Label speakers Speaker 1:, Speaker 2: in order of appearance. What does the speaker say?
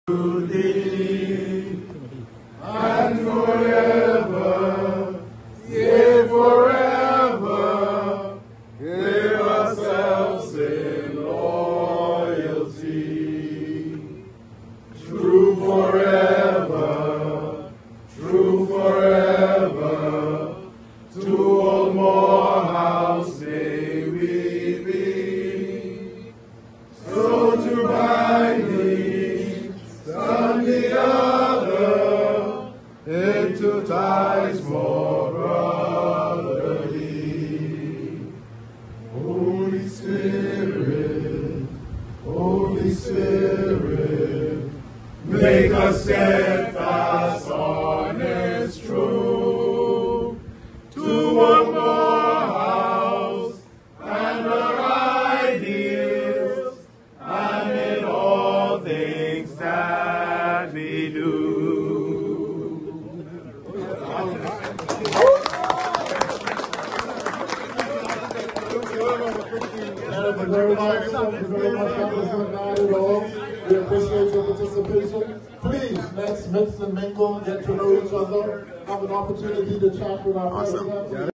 Speaker 1: Thee and forever, yea, forever, give ourselves in loyalty. True forever, to old Morehouse may we be. So to bind thee, and the other into ties more brotherly. Holy Spirit, make us steadfast, honest, true, to one more house and our ideals, and in all things that we do.
Speaker 2: Thank you very much. Thank you very much. That was not bad at all. We appreciate your participation. Please, let's mix and mingle, get to know each other, have an opportunity to chat with our president.